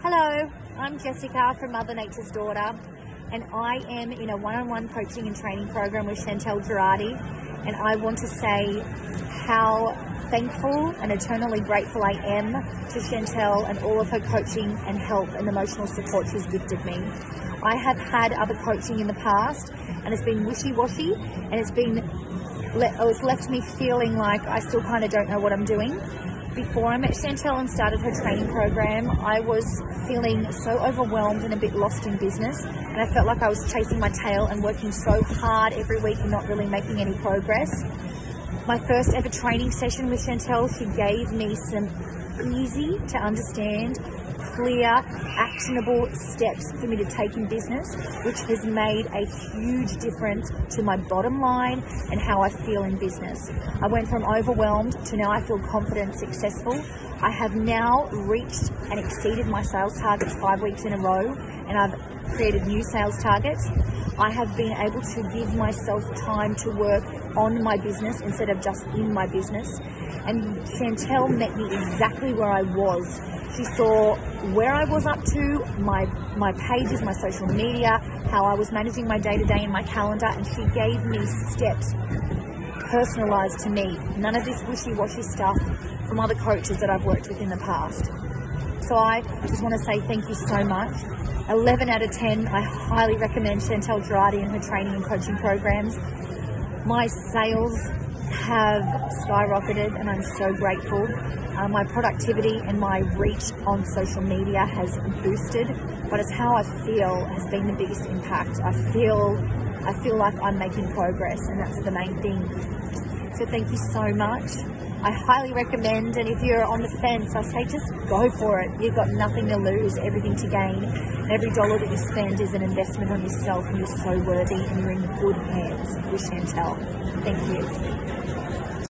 Hello, I'm Jessica from Mother Nature's Daughter, and I am in a one-on-one coaching and training program with Chantal Gerardy, and I want to say how thankful and eternally grateful I am to Chantal and all of her coaching and help and emotional support she's gifted me. I have had other coaching in the past, and it's been wishy-washy, and it's left me feeling like I still kind of don't know what I'm doing. Before I met Chantal and started her training program, I was feeling so overwhelmed and a bit lost in business, and I felt like I was chasing my tail and working so hard every week and not really making any progress. My first ever training session with Chantal, she gave me some easy to understand, clear, actionable steps for me to take in business, which has made a huge difference to my bottom line and how I feel in business. I went from overwhelmed to now I feel confident and successful. I have now reached and exceeded my sales targets 5 weeks in a row, and I've created new sales targets. I have been able to give myself time to work on my business instead of just in my business. And Chantal met me exactly where I was. She saw where I was up to, my pages, my social media, how I was managing my day-to-day in my calendar, and she gave me steps personalized to me. None of this wishy-washy stuff from other coaches that I've worked with in the past. So I just want to say thank you so much. 11 out of 10, I highly recommend Chantal Gerardy and her training and coaching programs. My sales have skyrocketed and I'm so grateful. My productivity and my reach on social media has boosted, but it's how I feel has been the biggest impact. I feel like I'm making progress, and that's the main thing. So thank you so much. I highly recommend, and if you're on the fence, I say just go for it. You've got nothing to lose, everything to gain. And every dollar that you spend is an investment on yourself, and you're so worthy, and you're in good hands with Chantal. Thank you.